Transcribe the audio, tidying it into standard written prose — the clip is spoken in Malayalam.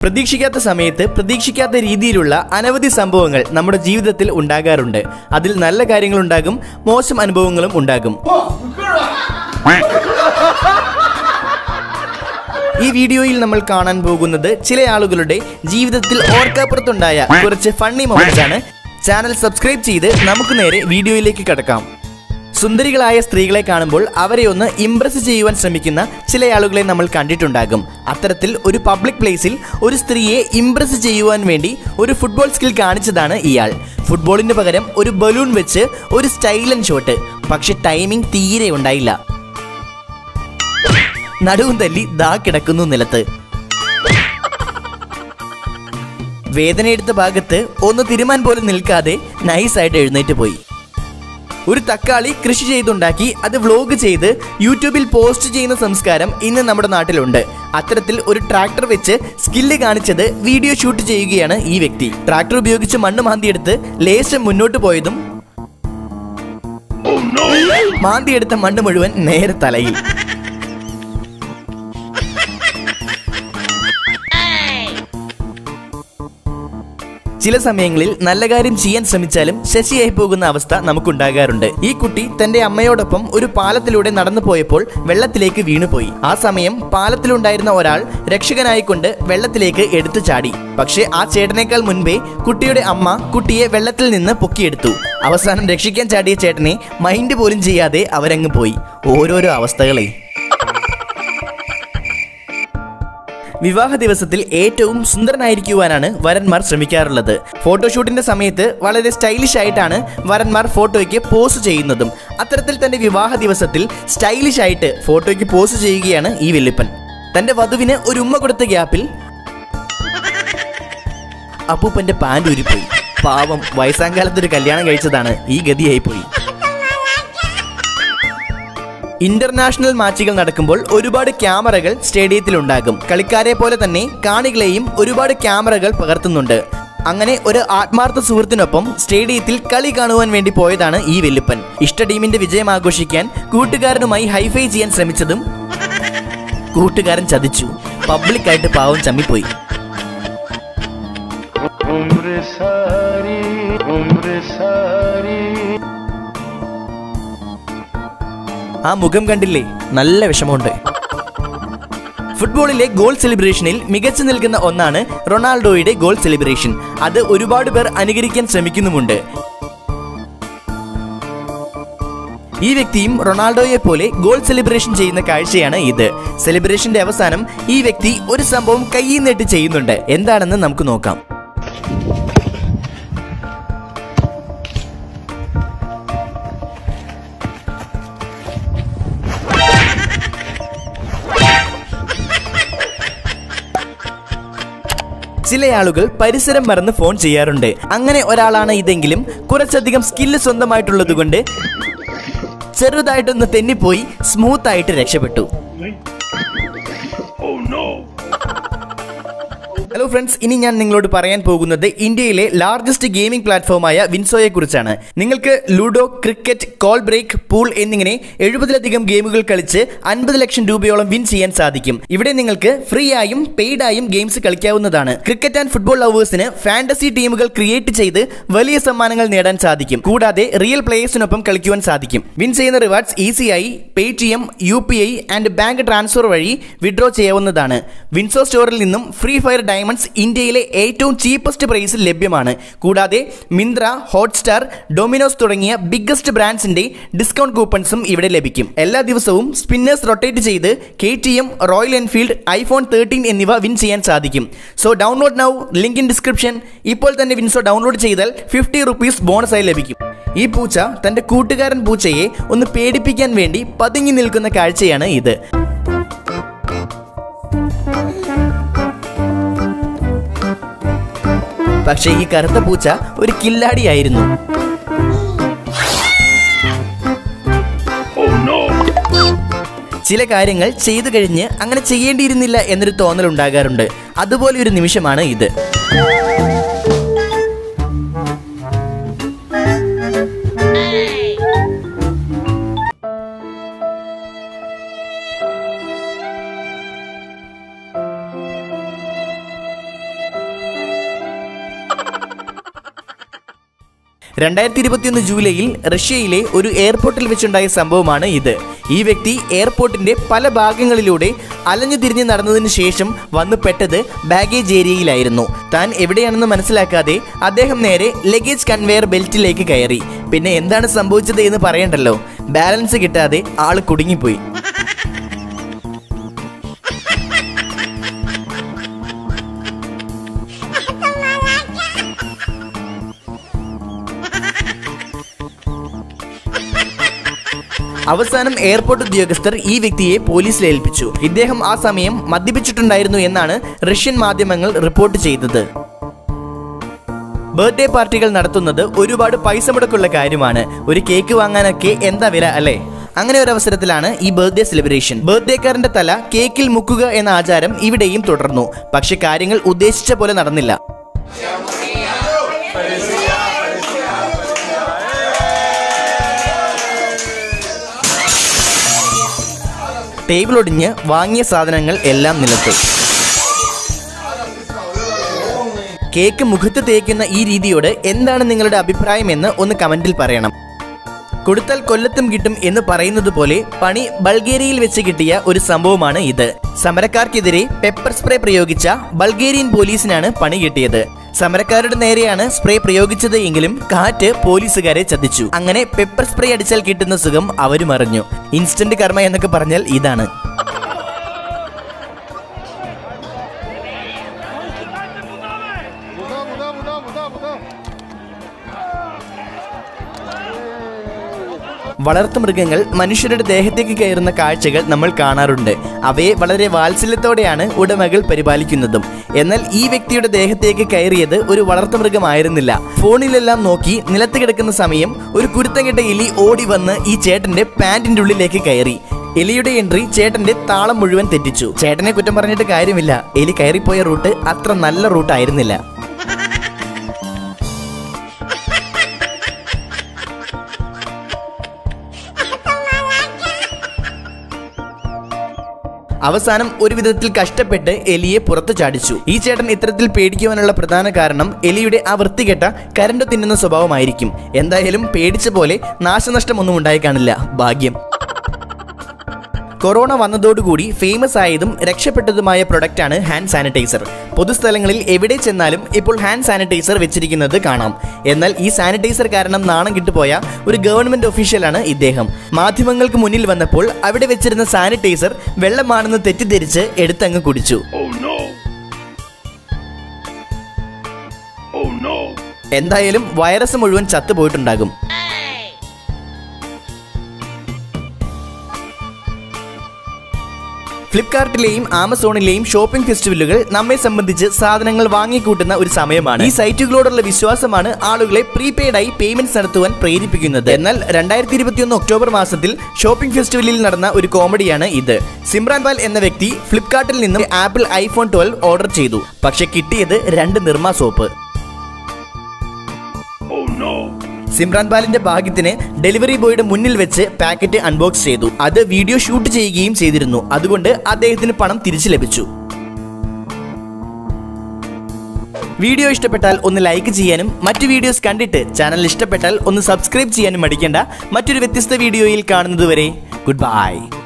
പ്രതീക്ഷിക്കാത്ത സമയത്ത് പ്രതീക്ഷിക്കാത്ത രീതിയിലുള്ള അനവധി സംഭവങ്ങൾ നമ്മുടെ ജീവിതത്തിൽ ഉണ്ടാകാറുണ്ട്. അതിൽ നല്ല കാര്യങ്ങളുണ്ടാകും, മോശം അനുഭവങ്ങളും ഉണ്ടാകും. ഈ വീഡിയോയിൽ നമ്മൾ കാണാൻ പോകുന്നത് ചില ആളുകളുടെ ജീവിതത്തിൽ ഓർക്കാപ്പുറത്തുണ്ടായ കുറച്ച് ഫണ്ണി മൊമെന്റ്സ് ആണ്. ചാനൽ സബ്സ്ക്രൈബ് ചെയ്ത് നമുക്ക് നേരെ വീഡിയോയിലേക്ക് കടക്കാം. സുന്ദരികളായ സ്ത്രീകളെ കാണുമ്പോൾ അവരെ ഒന്ന് ഇംപ്രസ് ചെയ്യുവാൻ ശ്രമിക്കുന്ന ചില ആളുകളെ നമ്മൾ കണ്ടിട്ടുണ്ടാകും. അത്തരത്തിൽ ഒരു പബ്ലിക് പ്ലേസിൽ ഒരു സ്ത്രീയെ ഇംപ്രസ് ചെയ്യുവാൻ വേണ്ടി ഒരു ഫുട്ബോൾ സ്കിൽ കാണിച്ചതാണ് ഇയാൾ. ഫുട്ബോളിന് പകരം ഒരു ബലൂൺ വെച്ച് ഒരു സ്റ്റൈലൻ ഷോട്ട്. പക്ഷെ ടൈമിംഗ് തീരെ ഉണ്ടായില്ല. നടുവും തല്ലി ദാ കിടക്കുന്നു നിലത്ത്. വേദനയെടുത്ത ഭാഗത്ത് ഒന്ന് തിരുമാൻ പോലും നിൽക്കാതെ നൈസായിട്ട് എഴുന്നേറ്റ് പോയി. ഒരു തക്കാളി കൃഷി ചെയ്തുണ്ടാക്കി അത് വ്ലോഗ് ചെയ്ത് യൂട്യൂബിൽ പോസ്റ്റ് ചെയ്യുന്ന സംസ്കാരം ഇന്ന് നമ്മുടെ നാട്ടിലുണ്ട്. അത്തരത്തിൽ ഒരു ട്രാക്ടർ വെച്ച് സ്കില്ല് കാണിച്ചത് വീഡിയോ ഷൂട്ട് ചെയ്യുകയാണ് ഈ വ്യക്തി. ട്രാക്ടർ ഉപയോഗിച്ച് മണ്ണ് മാന്തിയെടുത്ത് ലേശം മുന്നോട്ട് പോയതും മാന്തിയെടുത്ത മണ്ണ് മുഴുവൻ നേരെ തലയിൽ. ചില സമയങ്ങളിൽ നല്ല കാര്യം ചെയ്യാൻ ശ്രമിച്ചാലും ശശിയായി പോകുന്ന അവസ്ഥ നമുക്കുണ്ടാകാറുണ്ട്. ഈ കുട്ടി തന്റെ അമ്മയോടൊപ്പം ഒരു പാലത്തിലൂടെ നടന്നു പോയപ്പോൾ വെള്ളത്തിലേക്ക് വീണുപോയി. ആ സമയം പാലത്തിലുണ്ടായിരുന്ന ഒരാൾ രക്ഷകനായിക്കൊണ്ട് വെള്ളത്തിലേക്ക് എടുത്തു ചാടി. പക്ഷെ ആ ചേട്ടനേക്കാൾ മുൻപേ കുട്ടിയുടെ അമ്മ കുട്ടിയെ വെള്ളത്തിൽ നിന്ന് പൊക്കിയെടുത്തു. അവസാനം രക്ഷിക്കാൻ ചാടിയ ചേട്ടനെ മൈൻഡ് പോലും ചെയ്യാതെ അവരങ്ങ് പോയി. ഓരോരോ അവസ്ഥകളെ. വിവാഹ ദിവസത്തിൽ ഏറ്റവും സുന്ദരനായിരിക്കുവാനാണ് വരന്മാർ ശ്രമിക്കാറുള്ളത്. ഫോട്ടോഷൂട്ടിന്റെ സമയത്ത് വളരെ സ്റ്റൈലിഷ് ആയിട്ടാണ് വരന്മാർ ഫോട്ടോയ്ക്ക് പോസ്റ്റ് ചെയ്യുന്നതും. അത്തരത്തിൽ തന്റെ വിവാഹ ദിവസത്തിൽ സ്റ്റൈലിഷ് ആയിട്ട് ഫോട്ടോയ്ക്ക് പോസ്റ്റ് ചെയ്യുകയാണ് ഈ വെല്ലിപ്പൻ. തന്റെ വധുവിന് ഒരു ഉമ്മ കൊടുത്ത ഗ്യാപ്പിൽ അപ്പൂപ്പന്റെ പാൻറ് ഊരിപ്പോയി. പാവം, വയസ്സാങ്കാലത്തൊരു കല്യാണം കഴിച്ചതാണ്, ഈ ഗതിയായിപ്പോയി. ഇന്റർനാഷണൽ മാച്ചുകൾ നടക്കുമ്പോൾ ഒരുപാട് ക്യാമറകൾ സ്റ്റേഡിയത്തിൽ ഉണ്ടാകും. കളിക്കാരെ പോലെ തന്നെ കാണികളെയും ഒരുപാട് ക്യാമറകൾ പകർത്തുന്നുണ്ട്. അങ്ങനെ ഒരു ആത്മാർത്ഥ സുഹൃത്തിനൊപ്പം സ്റ്റേഡിയത്തിൽ കളി കാണുവാൻ വേണ്ടി പോയതാണ് ഈ വെല്ലിപ്പൻ. ഇഷ്ട ടീമിന്റെ വിജയം ആഘോഷിക്കാൻ കൂട്ടുകാരനുമായി ഹൈഫൈ ചെയ്യാൻ ശ്രമിച്ചതും കൂട്ടുകാരൻ ചതിച്ചു. പബ്ലിക്കായിട്ട് പാവം ചമ്മിപ്പോയി. ആ മുഖം കണ്ടില്ലേ, നല്ല വിഷമമുണ്ട്. ഫുട്ബോളിലെ ഗോൾ സെലിബ്രേഷനിൽ മികച്ചു നിൽക്കുന്ന ഒന്നാണ് റൊണാൾഡോയുടെ ഗോൾ സെലിബ്രേഷൻ. അത് ഒരുപാട് പേർ അനുകരിക്കാൻ ശ്രമിക്കുന്നുമുണ്ട്. ഈ വ്യക്തിയും റൊണാൾഡോയെ പോലെ ഗോൾ സെലിബ്രേഷൻ ചെയ്യുന്ന കാഴ്ചയാണ് ഇത്. സെലിബ്രേഷന്റെ അവസാനം ഈ വ്യക്തി ഒരു സംഭവം കയ്യിൽ നിന്നിട്ട് ചെയ്യുന്നുണ്ട്. എന്താണെന്ന് നമുക്ക് നോക്കാം. ചില ആളുകൾ പരിസരം മറന്ന് ഫോൺ ചെയ്യാറുണ്ട്. അങ്ങനെ ഒരാളാണ് ഇതെങ്കിലും കുറച്ചധികം സ്കില്ല് സ്വന്തമായിട്ടുള്ളത് കൊണ്ട് ചെറുതായിട്ടൊന്ന് തെന്നിപ്പോയി സ്മൂത്ത് ആയിട്ട് രക്ഷപ്പെട്ടു. ഹലോ ഫ്രണ്ട്സ്, ഇനി ഞാൻ നിങ്ങളോട് പറയാൻ പോകുന്നത് ഇന്ത്യയിലെ ലാർജസ്റ്റ് ഗെയിമിംഗ് പ്ലാറ്റ്ഫോമായ വിൻസോയെ കുറിച്ചാണ്. നിങ്ങൾക്ക് ludo, cricket, call break, pool എന്നിങ്ങനെ 70ലധികം ഗെയിമുകൾ കളിച്ച് 50 ലക്ഷം രൂപയോളം വിൻ ചെയ്യാൻ സാധിക്കും. ഇവിടെ നിങ്ങൾക്ക് ഫ്രീ ആയും പെയ്ഡായും ഗെയിംസ് കളിക്കാവുന്നതാണ്. ക്രിക്കറ്റ് ആൻഡ് ഫുട്ബോൾ ലവേഴ്സിന് ഫാന്റസി ടീമുകൾ ക്രിയേറ്റ് ചെയ്ത് വലിയ സമ്മാനങ്ങൾ നേടാൻ സാധിക്കും. കൂടാതെ റിയൽ പ്ലേയേഴ്സിനൊപ്പം കളിക്കുവാൻ സാധിക്കും. വിൻ ചെയ്യുന്ന റിവാർഡ്സ് ഈസിയായി Paytm, UPI and bank transfer വഴി വിഡ്രോ ചെയ്യാവുന്നതാണ്. വിൻസോ സ്റ്റോറിൽ നിന്നും ഫ്രീ ഫയർ ഇന്ത്യയിലെ ഏറ്റവും ചീപ്പസ്റ്റ് പ്രൈസിൽ ലഭ്യമാണ്. കൂടാതെ മിന്ത്ര, ഹോട്ട്സ്റ്റാർ, ഡൊമിനോസ് തുടങ്ങിയ ബിഗ്ഗസ്റ്റ് ബ്രാൻഡ്സിന്റെ ഡിസ്കൗണ്ട് കൂപ്പൺസും ഇവിടെ ലഭിക്കും. എല്ലാ ദിവസവും സ്പിന്നേഴ്സ് റൊട്ടേറ്റ് ചെയ്ത് KTM, റോയൽ എൻഫീൽഡ്, iPhone 13 എന്നിവ വിൻ ചെയ്യാൻ സാധിക്കും. So download now, link in description. ഇപ്പോൾ തന്നെ വിൻസോ ഡൗൺലോഡ് ചെയ്താൽ 50 rupees ബോണസായി ലഭിക്കും. ഈ പൂച്ച തന്റെ കൂട്ടുകാരൻ പൂച്ചയെ ഒന്ന് പേടിപ്പിക്കാൻ വേണ്ടി പതുങ്ങി നിൽക്കുന്ന കാഴ്ചയാണ് ഇത്. പക്ഷേ ഈ കറുത്ത പൂച്ച ഒരു കില്ലാടിയായിരുന്നു. ചില കാര്യങ്ങൾ ചെയ്തു കഴിഞ്ഞ് അങ്ങനെ ചെയ്യേണ്ടിയിരുന്നില്ല എന്നൊരു തോന്നൽ ഉണ്ടാകാറുണ്ട്. അതുപോലെ ഒരു നിമിഷമാണ് ഇത്. 2021 ജൂലൈയിൽ റഷ്യയിലെ ഒരു എയർപോർട്ടിൽ വെച്ചുണ്ടായ സംഭവമാണ് ഇത്. ഈ വ്യക്തി എയർപോർട്ടിന്റെ പല ഭാഗങ്ങളിലൂടെ അലഞ്ഞു തിരിഞ്ഞ് നടന്നതിന് ശേഷം വന്നു പെട്ടത് ബാഗേജ് ഏരിയയിലായിരുന്നു. താൻ എവിടെയാണെന്ന് മനസ്സിലാക്കാതെ അദ്ദേഹം നേരെ ലഗേജ് കൺവെയർ ബെൽറ്റിലേക്ക് കയറി. പിന്നെ എന്താണ് സംഭവിച്ചത് എന്ന് പറയണ്ടല്ലോ, ബാലൻസ് കിട്ടാതെ ആള് കുടുങ്ങിപ്പോയി. അവസാനം എയർപോർട്ട് ഉദ്യോഗസ്ഥർ ഈ വ്യക്തിയെ പോലീസിൽ ഏൽപ്പിച്ചു. ഇദ്ദേഹം ആ സമയം മദ്യപിച്ചിട്ടുണ്ടായിരുന്നു എന്നാണ് റഷ്യൻ മാധ്യമങ്ങൾ റിപ്പോർട്ട് ചെയ്തത്. ബർത്ത്ഡേ പാർട്ടികൾ നടത്തുന്നത് ഒരുപാട് പൈസ മുടക്കുള്ള കാര്യമാണ്. ഒരു കേക്ക് വാങ്ങാനൊക്കെ എന്താ വില അല്ലേ? അങ്ങനെ ഒരു അവസരത്തിലാണ് ഈ ബർത്ത്ഡേ സെലിബ്രേഷൻ. ബർത്ത്ഡേക്കാരന്റെ തല കേക്കിൽ മുക്കുക എന്ന ആചാരം ഇവിടെയും തുടർന്നു. പക്ഷെ കാര്യങ്ങൾ ഉദ്ദേശിച്ച പോലെ നടന്നില്ല. ടേബിൾ ഒടിഞ്ഞ് വാങ്ങിയ സാധനങ്ങൾ എല്ലാം നിലത്തു. കേക്ക് മുഖത്ത് തേക്കുന്ന ഈ രീതിയോട് എന്താണ് നിങ്ങളുടെ അഭിപ്രായം എന്ന് ഒന്ന് കമന്റിൽ പറയണം. കൊടുത്താൽ കൊല്ലത്തും കിട്ടും എന്ന് പറയുന്നത് പോലെ പണി ബൾഗേറിയയിൽ വെച്ച് കിട്ടിയ ഒരു സംഭവമാണ് ഇത്. സമരക്കാർക്കെതിരെ പെപ്പർ സ്പ്രേ പ്രയോഗിച്ച ബൾഗേറിയൻ പോലീസിനാണ് പണി കിട്ടിയത്. സമരക്കാരുടെ നേരെയാണ് സ്പ്രേ പ്രയോഗിച്ചത് എങ്കിലും കാറ്റ് പോലീസുകാരെ ചതിച്ചു. അങ്ങനെ പെപ്പർ സ്പ്രേ അടിച്ചാൽ കിട്ടുന്ന സുഖം അവരും അറിഞ്ഞു. ഇൻസ്റ്റന്റ് കർമ്മ എന്നൊക്കെ പറഞ്ഞാൽ ഇതാണ്. വളർത്തുമൃഗങ്ങൾ മനുഷ്യരുടെ ദേഹത്തേക്ക് കയറുന്ന കാഴ്ചകൾ നമ്മൾ കാണാറുണ്ട്. അവയെ വളരെ വാത്സല്യത്തോടെയാണ് ഉടമകൾ പരിപാലിക്കുന്നതും. എന്നാൽ ഈ വ്യക്തിയുടെ ദേഹത്തേക്ക് കയറിയത് ഒരു വളർത്തുമൃഗമായിരുന്നില്ല. ഫോണിലെല്ലാം നോക്കി നിലത്ത് കിടക്കുന്ന സമയം ഒരു കുരുത്തം കെട്ട എലി ഓടി വന്ന് ഈ ചേട്ടന്റെ പാന്റിന്റെ ഉള്ളിലേക്ക് കയറി. എലിയുടെ എൻട്രി ചേട്ടന്റെ താളം മുഴുവൻ തെറ്റിച്ചു. ചേട്ടനെ കുറ്റം പറഞ്ഞിട്ട് കാര്യമില്ല, എലി കയറിപ്പോയ റൂട്ട് അത്ര നല്ല റൂട്ടായിരുന്നില്ല. അവസാനം ഒരു വിധത്തിൽ കഷ്ടപ്പെട്ട് എലിയെ പുറത്തു ചാടിച്ചു. ഈ ചേട്ടൻ ഇത്തരത്തിൽ പേടിക്കുവാനുള്ള പ്രധാന കാരണം എലിയുടെ ആ വൃത്തികെട്ട കരണ്ട് തിന്നുന്ന സ്വഭാവമായിരിക്കും. എന്തായാലും പേടിച്ച പോലെ നാശനഷ്ടമൊന്നും ഉണ്ടായി കാണില്ല, ഭാഗ്യം. കൊറോണ വന്നതോടുകൂടി ഫേമസ് ആയതും രക്ഷപ്പെട്ടതുമായ പ്രൊഡക്റ്റാണ് ഹാൻഡ് സാനിറ്റൈസർ. പൊതുസ്ഥലങ്ങളിൽ എവിടെ ചെന്നാലും ഇപ്പോൾ ഹാൻഡ് സാനിറ്റൈസർ വെച്ചിരിക്കുന്നത് കാണാം. എന്നാൽ ഈ സാനിറ്റൈസർ കാരണം നാണം കിട്ടുപോയ ഒരു ഗവൺമെന്റ് ഒഫീഷ്യലാണ് ഇദ്ദേഹം. മാധ്യമങ്ങൾക്ക് മുന്നിൽ വന്നപ്പോൾ അവിടെ വെച്ചിരുന്ന സാനിറ്റൈസർ വെള്ളമാണെന്ന് തെറ്റിദ്ധരിച്ച് എടുത്തങ്ങ് കുടിച്ചു. എന്തായാലും വൈറസ് മുഴുവൻ ചത്തുപോയിട്ടുണ്ടാകും. ഫ്ലിപ്കാർട്ടിലെയും ആമസോണിലെയും ഷോപ്പിംഗ് ഫെസ്റ്റിവലുകൾ നമ്മെ സംബന്ധിച്ച് സാധനങ്ങൾ വാങ്ങിക്കൂട്ടുന്ന ഒരു സമയമാണ്. ഈ സൈറ്റുകളോടുള്ള വിശ്വാസമാണ് ആളുകളെ പ്രീപെയ്ഡായി പേയ്മെന്റ്സ് നടത്തുവാൻ പ്രേരിപ്പിക്കുന്നത്. എന്നാൽ 2021 ഒക്ടോബർ മാസത്തിൽ ഷോപ്പിംഗ് ഫെസ്റ്റിവലിൽ നടന്ന ഒരു കോമഡിയാണ് ഇത്. സിമ്രാൻ പാൽ എന്ന വ്യക്തി ഫ്ലിപ്കാർട്ടിൽ നിന്നും ആപ്പിൾ iPhone 12 ഓർഡർ ചെയ്തു. പക്ഷെ കിട്ടിയത് 2 നിർമ്മ സോപ്പ്. സിമ്രാൻ പാലിന്റെ ഭാഗ്യത്തിന് ഡെലിവറി ബോയുടെ മുന്നിൽ വെച്ച് പാക്കറ്റ് അൺബോക്സ് ചെയ്തു. അത് വീഡിയോ ഷൂട്ട് ചെയ്യുകയും ചെയ്തിരുന്നു. അതുകൊണ്ട് അദ്ദേഹത്തിന് പണം തിരിച്ചു ലഭിച്ചു. വീഡിയോ ഇഷ്ടപ്പെട്ടാൽ ഒന്ന് ലൈക്ക് ചെയ്യാനും മറ്റു വീഡിയോസ് കണ്ടിട്ട് ചാനൽ ഇഷ്ടപ്പെട്ടാൽ ഒന്ന് സബ്സ്ക്രൈബ് ചെയ്യാനും മടിക്കേണ്ട. മറ്റൊരു വ്യത്യസ്ത വീഡിയോയിൽ കാണുന്നതുവരെ ഗുഡ് ബൈ.